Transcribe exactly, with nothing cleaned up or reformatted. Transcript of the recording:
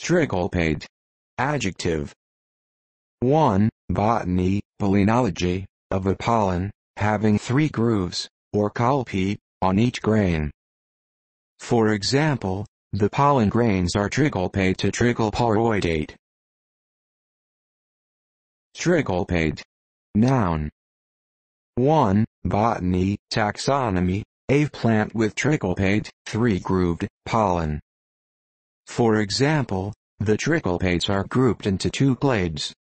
Tricholpate. Adjective. one. Botany, palynology, of a pollen, having three grooves, or carpi, on each grain. For example, the pollen grains are tricholpate to tricholporoidate. Tricholpate. Noun. one. Botany, taxonomy, a plant with tricholpate, three-grooved, pollen. For example, the tricholpates are grouped into two clades.